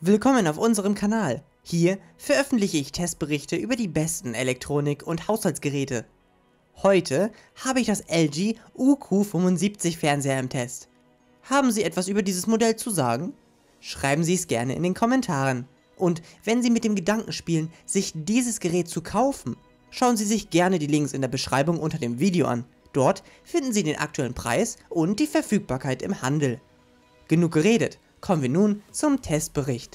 Willkommen auf unserem Kanal. Hier veröffentliche ich Testberichte über die besten Elektronik- und Haushaltsgeräte. Heute habe ich das LG UQ75 Fernseher im Test. Haben Sie etwas über dieses Modell zu sagen? Schreiben Sie es gerne in den Kommentaren. Und wenn Sie mit dem Gedanken spielen, sich dieses Gerät zu kaufen, schauen Sie sich gerne die Links in der Beschreibung unter dem Video an. Dort finden Sie den aktuellen Preis und die Verfügbarkeit im Handel. Genug geredet, kommen wir nun zum Testbericht.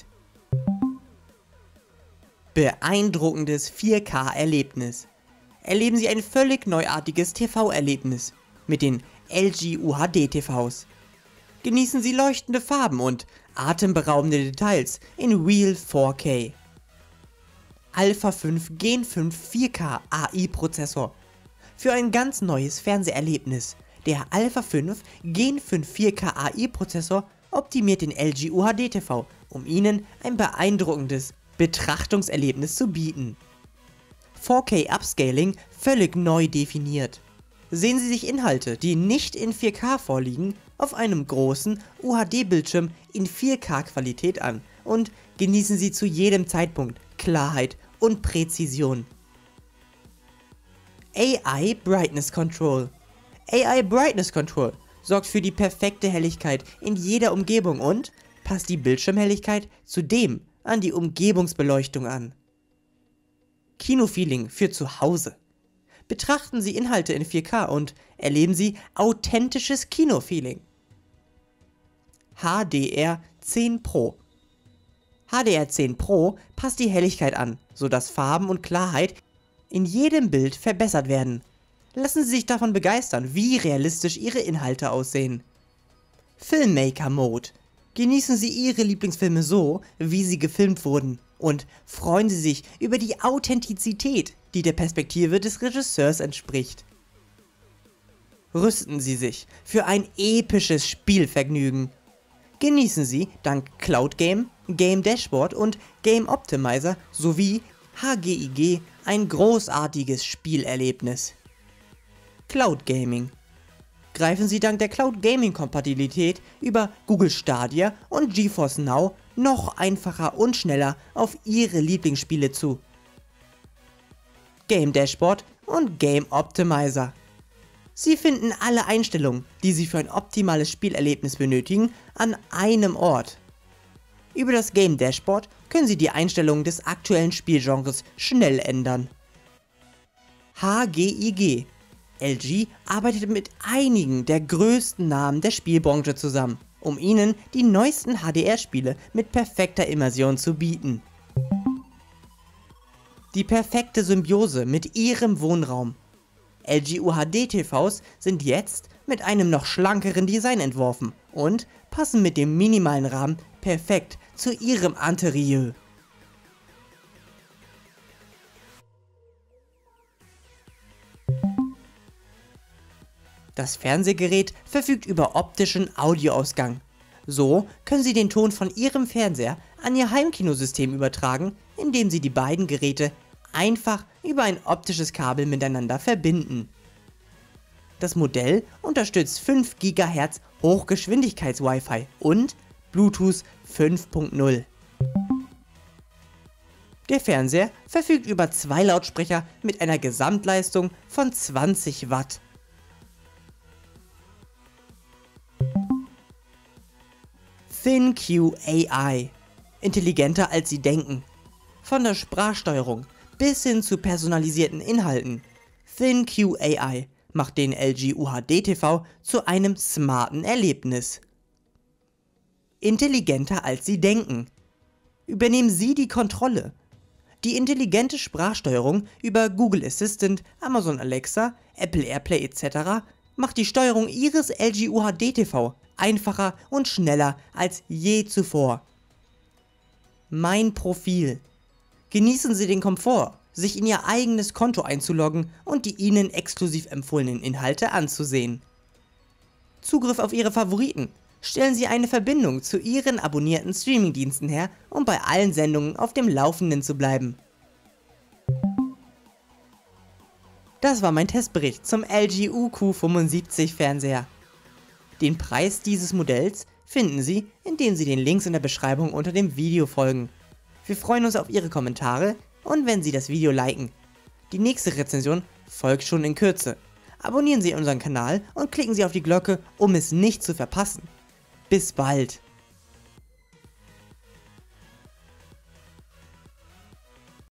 Beeindruckendes 4K-Erlebnis. Erleben Sie ein völlig neuartiges TV-Erlebnis mit den LG UHD-TVs. Genießen Sie leuchtende Farben und atemberaubende Details in Real 4K. Alpha 5 Gen 5 4K AI-Prozessor. Für ein ganz neues Fernseherlebnis. Der Alpha 5 Gen 5 4K AI-Prozessor optimiert den LG UHD-TV, um Ihnen ein beeindruckendes Betrachtungserlebnis zu bieten. 4K Upscaling völlig neu definiert. Sehen Sie sich Inhalte, die nicht in 4K vorliegen, auf einem großen UHD-Bildschirm in 4K-Qualität an und genießen Sie zu jedem Zeitpunkt Klarheit und Präzision. AI Brightness Control. AI Brightness Control sorgt für die perfekte Helligkeit in jeder Umgebung und passt die Bildschirmhelligkeit zudem an die Umgebungsbeleuchtung an. Kinofeeling für zu Hause. Betrachten Sie Inhalte in 4K und erleben Sie authentisches Kinofeeling. HDR10 Pro. HDR10 Pro passt die Helligkeit an, sodass Farben und Klarheit in jedem Bild verbessert werden. Lassen Sie sich davon begeistern, wie realistisch Ihre Inhalte aussehen. Filmmaker Mode. Genießen Sie Ihre Lieblingsfilme so, wie sie gefilmt wurden, und freuen Sie sich über die Authentizität, die der Perspektive des Regisseurs entspricht. Rüsten Sie sich für ein episches Spielvergnügen. Genießen Sie dank Cloud Game, Game Dashboard und Game Optimizer sowie HGIG ein großartiges Spielerlebnis. Cloud Gaming. Greifen Sie dank der Cloud Gaming Kompatibilität über Google Stadia und GeForce Now noch einfacher und schneller auf Ihre Lieblingsspiele zu. Game Dashboard und Game Optimizer. Sie finden alle Einstellungen, die Sie für ein optimales Spielerlebnis benötigen, an einem Ort. Über das Game Dashboard können Sie die Einstellungen des aktuellen Spielgenres schnell ändern. HGIG. LG arbeitet mit einigen der größten Namen der Spielbranche zusammen, um Ihnen die neuesten HDR-Spiele mit perfekter Immersion zu bieten. Die perfekte Symbiose mit Ihrem Wohnraum. LG UHD-TVs sind jetzt mit einem noch schlankeren Design entworfen und passen mit dem minimalen Rahmen perfekt zu Ihrem Interieur. Das Fernsehgerät verfügt über optischen Audioausgang. So können Sie den Ton von Ihrem Fernseher an Ihr Heimkinosystem übertragen, indem Sie die beiden Geräte einfach über ein optisches Kabel miteinander verbinden. Das Modell unterstützt 5 GHz Hochgeschwindigkeits-Wi-Fi und Bluetooth 5.0. Der Fernseher verfügt über 2 Lautsprecher mit einer Gesamtleistung von 20 Watt. ThinQ AI. Intelligenter als Sie denken. Von der Sprachsteuerung bis hin zu personalisierten Inhalten. ThinQ AI macht den LG UHD-TV zu einem smarten Erlebnis. Intelligenter als Sie denken. Übernehmen Sie die Kontrolle. Die intelligente Sprachsteuerung über Google Assistant, Amazon Alexa, Apple AirPlay etc. macht die Steuerung Ihres LG UHD-TV einfacher und schneller als je zuvor. Mein Profil. Genießen Sie den Komfort, sich in Ihr eigenes Konto einzuloggen und die Ihnen exklusiv empfohlenen Inhalte anzusehen. Zugriff auf Ihre Favoriten. Stellen Sie eine Verbindung zu Ihren abonnierten Streamingdiensten her, um bei allen Sendungen auf dem Laufenden zu bleiben. Das war mein Testbericht zum LG UQ75 Fernseher. Den Preis dieses Modells finden Sie, indem Sie den Links in der Beschreibung unter dem Video folgen. Wir freuen uns auf Ihre Kommentare und wenn Sie das Video liken. Die nächste Rezension folgt schon in Kürze. Abonnieren Sie unseren Kanal und klicken Sie auf die Glocke, um es nicht zu verpassen. Bis bald!